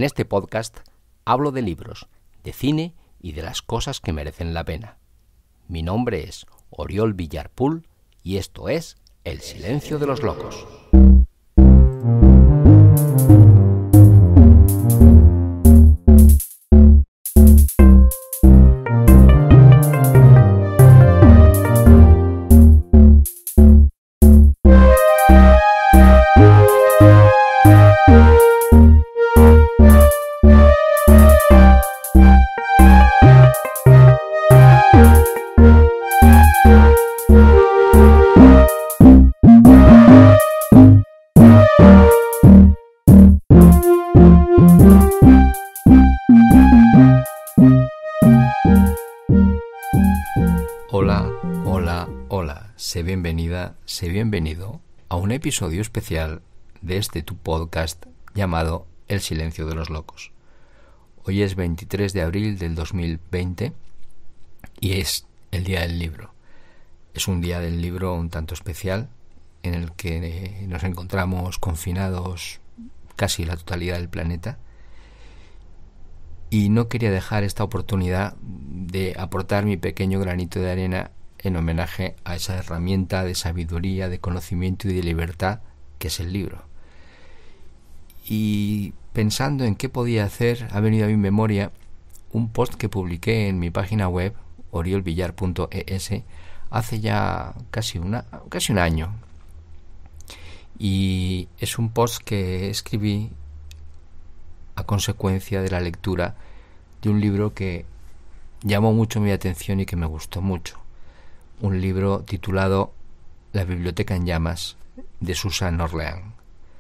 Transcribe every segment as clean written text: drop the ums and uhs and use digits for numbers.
En este podcast hablo de libros, de cine y de las cosas que merecen la pena. Mi nombre es Oriol Villarpool y esto es El Silencio de los Locos. Hola, sé bienvenida, sé bienvenido a un episodio especial de este tu podcast llamado El Silencio de los Locos. Hoy es 23 de abril del 2020 y es el Día del Libro. Es un día del libro un tanto especial en el que nos encontramos confinados casi la totalidad del planeta. Y no quería dejar esta oportunidad de aportar mi pequeño granito de arena en homenaje a esa herramienta de sabiduría, de conocimiento y de libertad que es el libro. Y pensando en qué podía hacer, ha venido a mi memoria un post que publiqué en mi página web, oriolvillar.es, hace ya casi un año. Y es un post que escribí a consecuencia de la lectura de un libro que llamó mucho mi atención y que me gustó mucho. Un libro titulado La biblioteca en llamas, de Susan Orleán.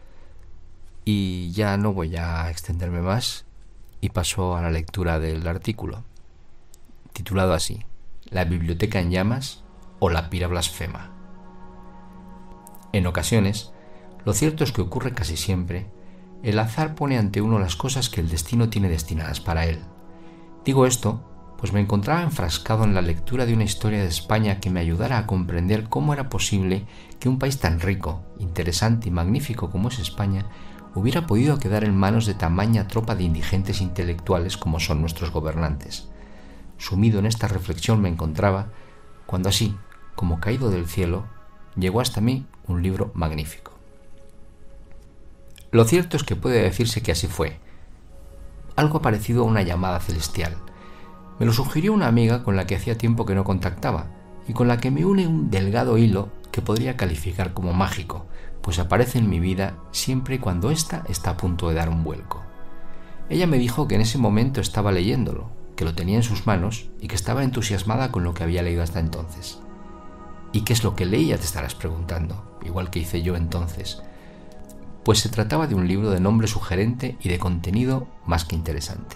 Y ya no voy a extenderme más y paso a la lectura del artículo, titulado así: La biblioteca en llamas o la pira blasfema. En ocasiones, lo cierto es que ocurre casi siempre, el azar pone ante uno las cosas que el destino tiene destinadas para él. Digo esto pues me encontraba enfrascado en la lectura de una historia de España que me ayudara a comprender cómo era posible que un país tan rico, interesante y magnífico como es España hubiera podido quedar en manos de tamaña tropa de indigentes intelectuales como son nuestros gobernantes. Sumido en esta reflexión me encontraba cuando así, como caído del cielo, llegó hasta mí un libro magnífico. Lo cierto es que puede decirse que así fue. Algo parecido a una llamada celestial. Me lo sugirió una amiga con la que hacía tiempo que no contactaba y con la que me une un delgado hilo que podría calificar como mágico, pues aparece en mi vida siempre y cuando ésta está a punto de dar un vuelco. Ella me dijo que en ese momento estaba leyéndolo, que lo tenía en sus manos y que estaba entusiasmada con lo que había leído hasta entonces. ¿Y qué es lo que leía?, te estarás preguntando, igual que hice yo entonces. Pues se trataba de un libro de nombre sugerente y de contenido más que interesante.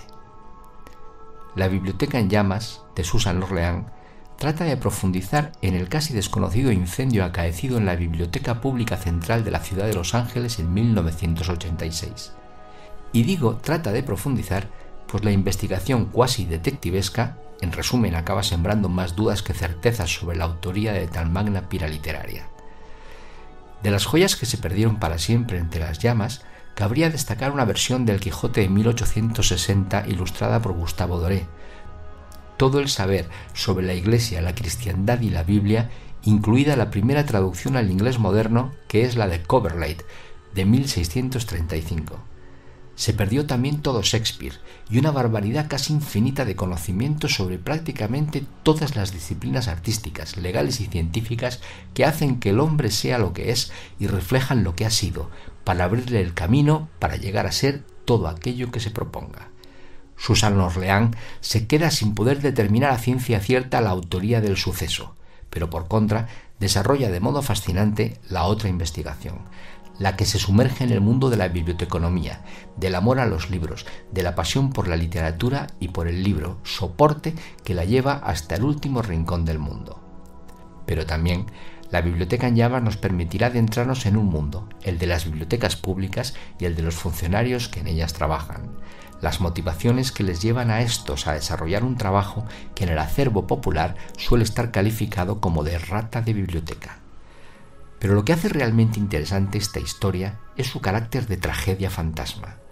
La biblioteca en llamas, de Susan Orleán, trata de profundizar en el casi desconocido incendio acaecido en la Biblioteca Pública Central de la ciudad de Los Ángeles en 1986. Y digo trata de profundizar, pues la investigación cuasi detectivesca, en resumen, acaba sembrando más dudas que certezas sobre la autoría de tan magna pira literaria. De las joyas que se perdieron para siempre entre las llamas, cabría destacar una versión del Quijote de 1860 ilustrada por Gustavo Doré. Todo el saber sobre la Iglesia, la cristiandad y la Biblia, incluida la primera traducción al inglés moderno, que es la de Coverlade, de 1635. Se perdió también todo Shakespeare y una barbaridad casi infinita de conocimientos sobre prácticamente todas las disciplinas artísticas, legales y científicas que hacen que el hombre sea lo que es y reflejan lo que ha sido, para abrirle el camino para llegar a ser todo aquello que se proponga. Susan Orleán se queda sin poder determinar a ciencia cierta la autoría del suceso, pero por contra desarrolla de modo fascinante la otra investigación, la que se sumerge en el mundo de la biblioteconomía, del amor a los libros, de la pasión por la literatura y por el libro, soporte que la lleva hasta el último rincón del mundo. Pero también la biblioteca en llamas nos permitirá adentrarnos en un mundo, el de las bibliotecas públicas y el de los funcionarios que en ellas trabajan, las motivaciones que les llevan a estos a desarrollar un trabajo que en el acervo popular suele estar calificado como de rata de biblioteca. Pero lo que hace realmente interesante esta historia es su carácter de tragedia fantasma.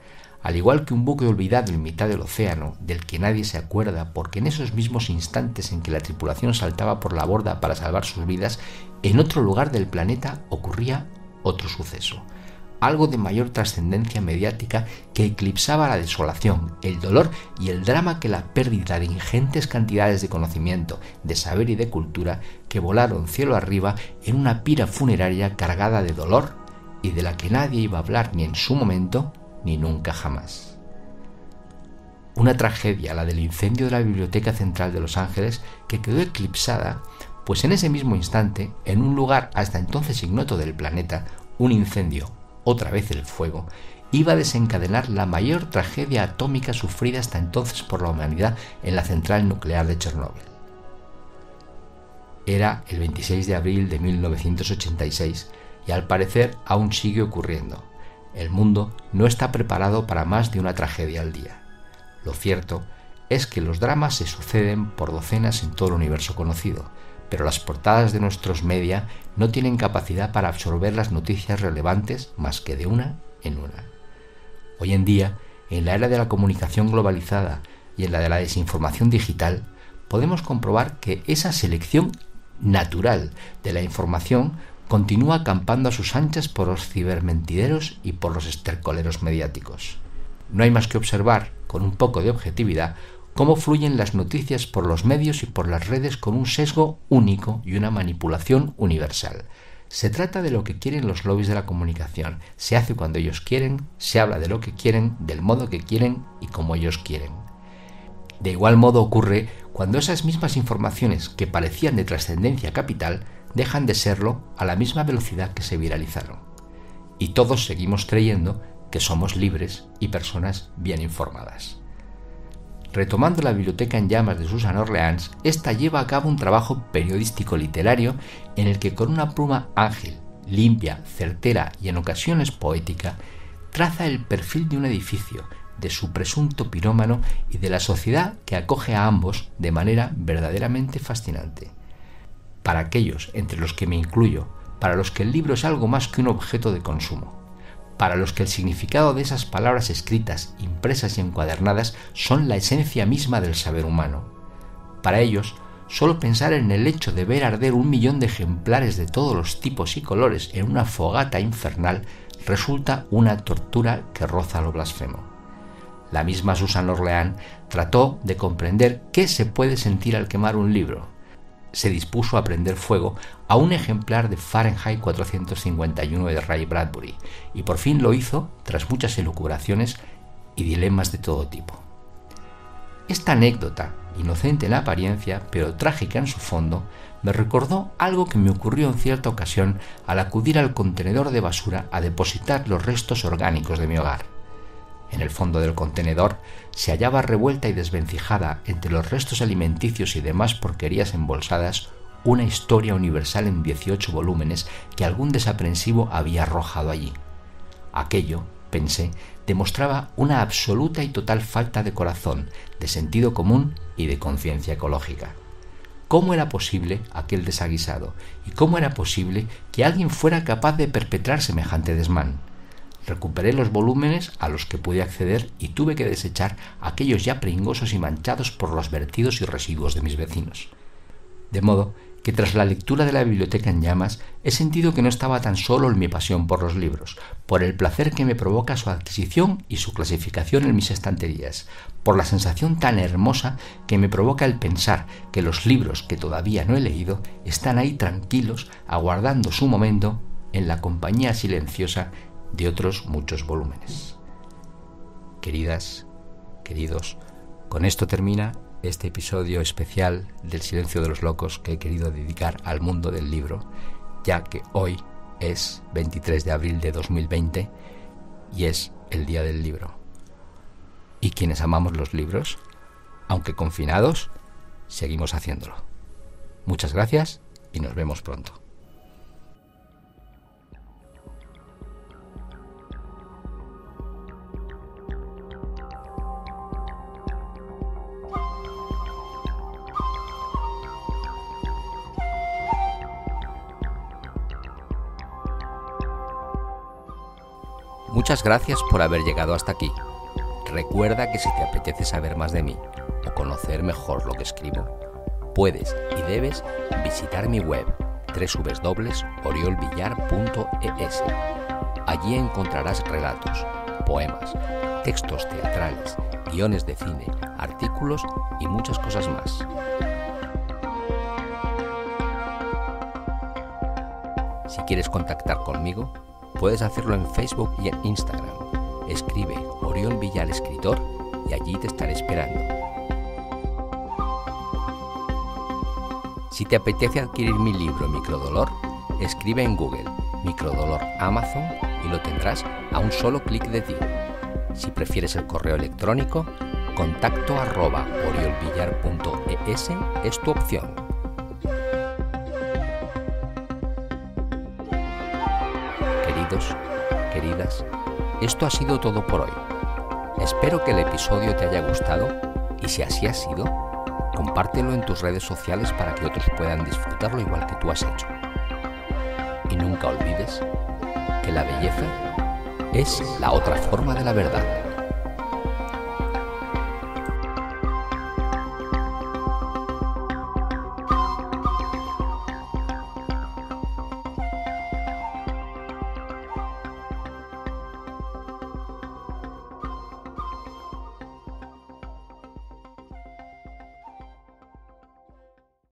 Al igual que un buque olvidado en mitad del océano, del que nadie se acuerda, porque en esos mismos instantes en que la tripulación saltaba por la borda para salvar sus vidas, en otro lugar del planeta ocurría otro suceso, algo de mayor trascendencia mediática que eclipsaba la desolación, el dolor y el drama que la pérdida de ingentes cantidades de conocimiento, de saber y de cultura que volaron cielo arriba en una pira funeraria cargada de dolor y de la que nadie iba a hablar ni en su momento ni nunca jamás. Una tragedia, la del incendio de la Biblioteca Central de Los Ángeles, que quedó eclipsada, pues en ese mismo instante, en un lugar hasta entonces ignoto del planeta, un incendio, otra vez el fuego, iba a desencadenar la mayor tragedia atómica sufrida hasta entonces por la humanidad en la central nuclear de Chernóbil. Era el 26 de abril de 1986 y al parecer aún sigue ocurriendo. El mundo no está preparado para más de una tragedia al día. Lo cierto es que los dramas se suceden por docenas en todo el universo conocido, pero las portadas de nuestros media no tienen capacidad para absorber las noticias relevantes más que de una en una. Hoy en día, en la era de la comunicación globalizada y en la de la desinformación digital, podemos comprobar que esa selección natural de la información continúa acampando a sus anchas por los cibermentideros y por los estercoleros mediáticos. No hay más que observar, con un poco de objetividad, cómo fluyen las noticias por los medios y por las redes con un sesgo único y una manipulación universal. Se trata de lo que quieren los lobbies de la comunicación. Se hace cuando ellos quieren, se habla de lo que quieren, del modo que quieren y como ellos quieren. De igual modo ocurre cuando esas mismas informaciones que parecían de trascendencia capital dejan de serlo a la misma velocidad que se viralizaron. Y todos seguimos creyendo que somos libres y personas bien informadas. Retomando la Biblioteca en Llamas de Susan Orleans, esta lleva a cabo un trabajo periodístico literario en el que con una pluma ágil, limpia, certera y en ocasiones poética, traza el perfil de un edificio, de su presunto pirómano y de la sociedad que acoge a ambos de manera verdaderamente fascinante. Para aquellos, entre los que me incluyo, para los que el libro es algo más que un objeto de consumo, para los que el significado de esas palabras escritas, impresas y encuadernadas son la esencia misma del saber humano. Para ellos, solo pensar en el hecho de ver arder 1 millón de ejemplares de todos los tipos y colores en una fogata infernal resulta una tortura que roza lo blasfemo. La misma Susan Orleans trató de comprender qué se puede sentir al quemar un libro. Se dispuso a prender fuego a un ejemplar de Fahrenheit 451 de Ray Bradbury, y por fin lo hizo tras muchas elucubraciones y dilemas de todo tipo. Esta anécdota, inocente en apariencia, pero trágica en su fondo, me recordó algo que me ocurrió en cierta ocasión al acudir al contenedor de basura a depositar los restos orgánicos de mi hogar. En el fondo del contenedor se hallaba revuelta y desvencijada entre los restos alimenticios y demás porquerías embolsadas una historia universal en 18 volúmenes que algún desaprensivo había arrojado allí. Aquello, pensé, demostraba una absoluta y total falta de corazón, de sentido común y de conciencia ecológica. ¿Cómo era posible aquel desaguisado? ¿Y cómo era posible que alguien fuera capaz de perpetrar semejante desmán? Recuperé los volúmenes a los que pude acceder y tuve que desechar aquellos ya pringosos y manchados por los vertidos y residuos de mis vecinos. De modo que tras la lectura de la Biblioteca en Llamas he sentido que no estaba tan solo en mi pasión por los libros, por el placer que me provoca su adquisición y su clasificación en mis estanterías, por la sensación tan hermosa que me provoca el pensar que los libros que todavía no he leído están ahí tranquilos, aguardando su momento en la compañía silenciosa de otros muchos volúmenes. Queridas, queridos, con esto termina este episodio especial del Silencio de los Locos que he querido dedicar al mundo del libro, ya que hoy es 23 de abril de 2020 y es el Día del Libro. Y quienes amamos los libros, aunque confinados, seguimos haciéndolo. Muchas gracias y nos vemos pronto. Muchas gracias por haber llegado hasta aquí. recuerda que si te apetece saber más de mí o conocer mejor lo que escribo, puedes y debes visitar mi web www.oriolvillar.es. Allí encontrarás relatos, poemas, textos teatrales, guiones de cine, artículos y muchas cosas más. Si quieres contactar conmigo, puedes hacerlo en Facebook y en Instagram. Escribe Oriol Villar Escritor y allí te estaré esperando. Si te apetece adquirir mi libro Microdolor, escribe en Google Microdolor Amazon y lo tendrás a un solo clic de ti. Si prefieres el correo electrónico, contacto@oriolvillar.es es tu opción. Queridos, queridas, esto ha sido todo por hoy. Espero que el episodio te haya gustado y si así ha sido, compártelo en tus redes sociales para que otros puedan disfrutarlo igual que tú has hecho. Y nunca olvides que la belleza es la otra forma de la verdad.